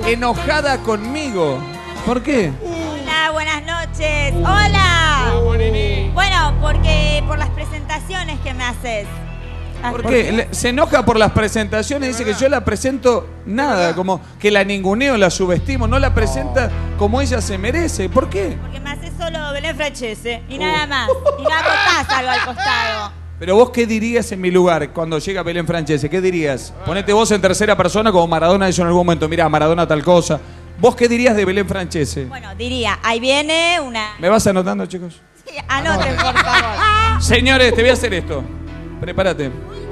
enojada conmigo. ¿Por qué? Hola, buenas noches. Hola. Bueno, porque por las presentaciones que me haces. ¿Por qué? Se enoja por las presentaciones, dice que yo la presento nada, como que la ninguneo, la subestimo, no la presenta como ella se merece. ¿Por qué? Porque me haces solo Belén Francese y nada más. Y no acotás algo al costado. Pero vos, ¿qué dirías en mi lugar cuando llega Belén Francese? ¿Qué dirías? Ponete vos en tercera persona como Maradona hizo en algún momento. Mirá, Maradona tal cosa. ¿Vos qué dirías de Belén Francese? Bueno, diría, ahí viene una... ¿Me vas anotando, chicos? Sí, anoten, por favor. Señores, te voy a hacer esto. Prepárate.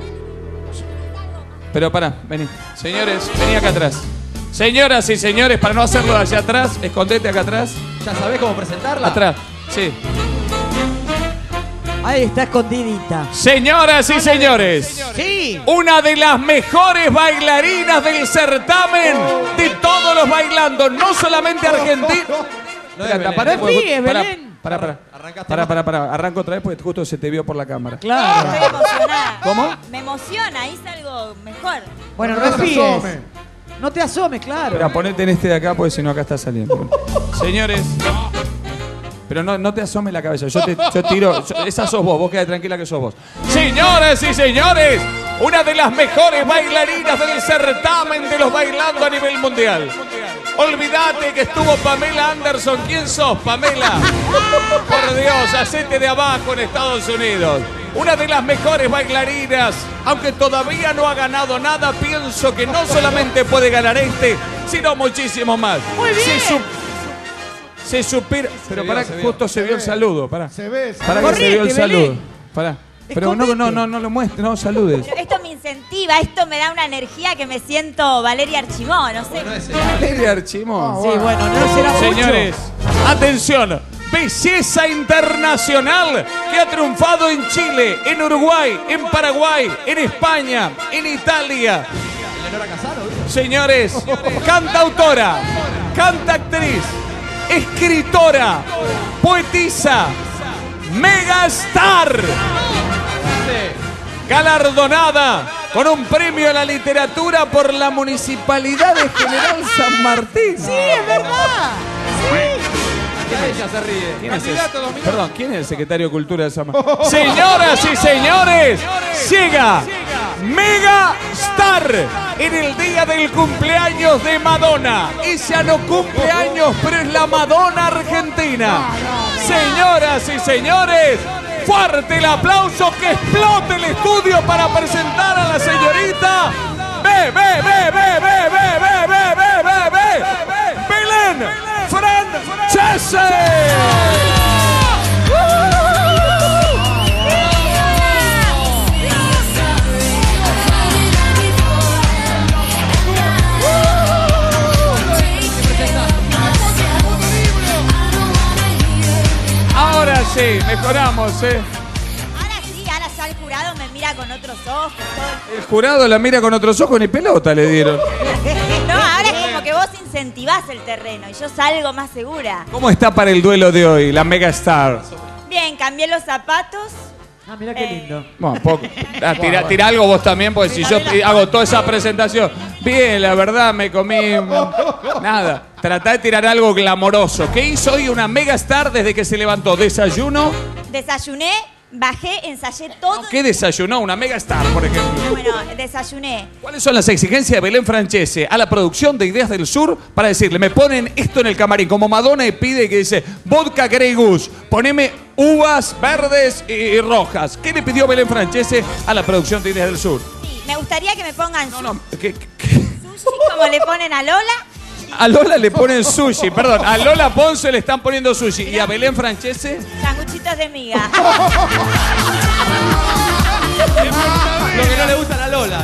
Pero pará, vení. Señores, vení acá atrás. Señoras y señores, para no hacerlo de allá atrás, escondete acá atrás. ¿Ya sabés cómo presentarla? Atrás, sí. Ahí está escondidita. Señoras y señores, Sí. una de las mejores bailarinas del certamen de todos los bailando, no solamente argentinos. No es Belén. Pará, Fíjate, Belén. Pará. Arranco otra vez porque justo se te vio por la cámara. Claro. Estoy emocionada. ¿Cómo? Me emociona, hice algo mejor. Bueno, no fíes. No te asomes, claro. Espera, ponete en este de acá porque si no acá está saliendo. Señores, pero no te asomes la cabeza. Yo tiro. Esa sos vos quedate tranquila que sos vos. Señoras y señores, una de las mejores bailarinas del certamen de los bailando a nivel mundial. Olvídate que estuvo Pamela Anderson. ¿Quién sos, Pamela? Por Dios, hacete de abajo en Estados Unidos. Una de las mejores bailarinas, aunque todavía no ha ganado nada, pienso que no solamente puede ganar sino muchísimo más. Muy bien. Se supera. Pero pará, justo se vio el saludo. Pará. Se ve. Pará que se vio el Correte, saludo. Belén. Pará. Pero no lo muestres, no saludes. Pero esto me incentiva, esto me da una energía que me siento Valeria Archimó, no sé. Valeria Archimón. Sí, bueno, no será mucho. Señores, atención. Belleza internacional que ha triunfado en Chile, en Uruguay, en Paraguay, en España, en Italia. Señores, cantautora, cantactriz, escritora, poetisa, megastar, galardonada con un premio a la literatura por la Municipalidad de General San Martín. Sí, es verdad. Ella se ríe. ¿Quién es ese? Perdón, ¿quién es el secretario de Cultura de San Martín? Señoras y señores, llega Megastar en el día del cumpleaños de Madonna. Ella no cumple años, pero es la Madonna argentina. Señoras y señores, fuerte el aplauso, que explote el estudio para presentar a la señorita Belén Francese. Ahora sí, mejoramos, Ahora sí, ahora ya el jurado me mira con otros ojos. Todo. El jurado la mira con otros ojos, ni pelota le dieron. No, ahora es como que vos incentivás el terreno y yo salgo más segura. ¿Cómo está para el duelo de hoy, la Megastar? Bien, cambié los zapatos. Ah, mira qué lindo. Bueno, tira algo vos también, porque si yo hago toda esa presentación. Bien, la verdad me comí. Nada. Tratá de tirar algo glamoroso. ¿Qué hizo hoy una Megastar desde que se levantó? ¿Desayuno? Desayuné, bajé, ensayé todo. ¿Qué desayunó una Megastar, por ejemplo? Bueno, desayuné. ¿Cuáles son las exigencias de Belén Francese a la producción de Ideas del Sur para decirle, me ponen esto en el camarín, como Madonna y pide que dice, vodka Grey Goose, poneme uvas verdes y rojas? ¿Qué le pidió Belén Francese a la producción de Ideas del Sur? Sí, me gustaría que me pongan ¿Qué? sushi como le ponen a Lola. A Lola le ponen sushi, perdón, a Lola Ponce le están poniendo sushi. ¿Y a Belén Francese? Sanguchitos de miga. Lo que no le gusta a la Lola.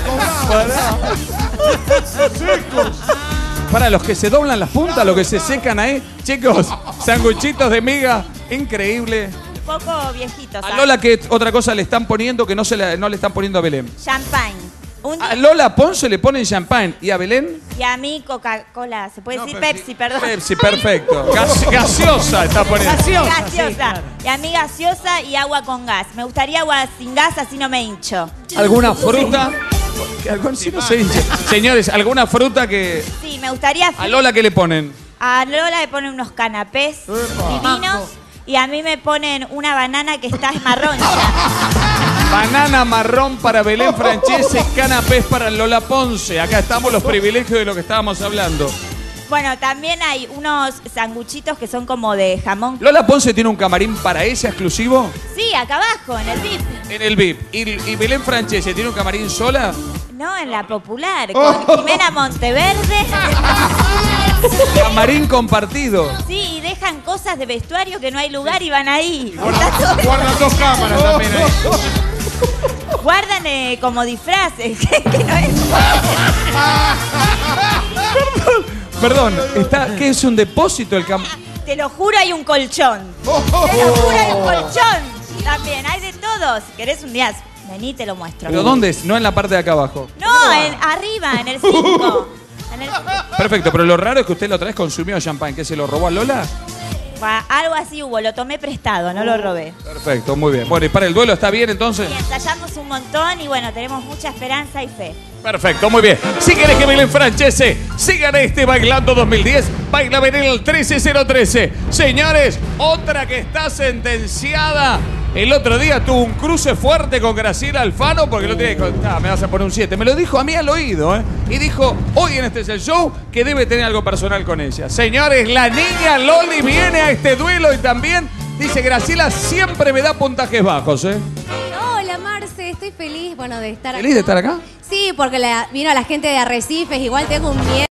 Para los que se doblan las puntas, los que se secan ahí, chicos, sanguchitos de miga, increíble. Un poco viejitos. A Lola, ¿qué otra cosa le están poniendo que no le están poniendo a Belén? Champagne. A Lola Ponce le ponen champán. ¿Y a Belén? Y a mí Coca-Cola. ¿Se puede decir Pepsi? Perdón. Pepsi, perfecto. Gaseosa está poniendo. Gaseosa. Gaseosa. Sí, claro. Y a mí gaseosa y agua con gas. Me gustaría agua sin gas, así no me hincho. ¿Alguna fruta? Que Alfonsino se hinche. Señores, ¿alguna fruta que... Sí, me gustaría... ¿A Lola qué le ponen? A Lola le ponen unos canapés divinos y a mí me ponen una banana que está marrón ya. Banana marrón para Belén Francese, canapés para Lola Ponce. Acá estamos los privilegios de lo que estábamos hablando. Bueno, también hay unos sanguchitos que son como de jamón. ¿Lola Ponce tiene un camarín para ella exclusivo? Sí, acá abajo, en el VIP. En el VIP. ¿Y Belén Francese tiene un camarín sola? No, en la popular, con Jimena Monteverde. Camarín compartido. Sí, y dejan cosas de vestuario que no hay lugar y van ahí. Guardan 2 cámaras también ahí. Guardan como disfraces, que no es... Perdón, ¿qué es un depósito el Te lo juro, hay un colchón. Te lo juro, hay un colchón. También, hay de todo. Si querés un día, vení, te lo muestro. ¿Pero dónde es? No en la parte de acá abajo. No, arriba, en el 5. Perfecto, pero lo raro es que usted la otra vez consumió champán. ¿Qué, se lo robó a Lola? Algo así hubo, lo tomé prestado, no lo robé. Perfecto, muy bien. Bueno, ¿y para el duelo está bien entonces? Y ensayamos un montón y bueno, tenemos mucha esperanza y fe. Perfecto, muy bien. Si querés que Belén Francese sigan Bailando 2010, baila Belén al 13013. Señores, otra que está sentenciada. El otro día tuvo un cruce fuerte con Graciela Alfano porque el otro día dijo, me vas a poner un 7. Me lo dijo a mí al oído, ¿eh? Y dijo, hoy en Este Es el Show, que debe tener algo personal con ella. Señores, la niña Loli viene a este duelo y también dice, Graciela siempre me da puntajes bajos, ¿eh? Hola, Marce, estoy feliz, de estar acá. ¿Feliz de estar acá? Sí, porque vino la gente de Arrecifes, igual tengo un miedo.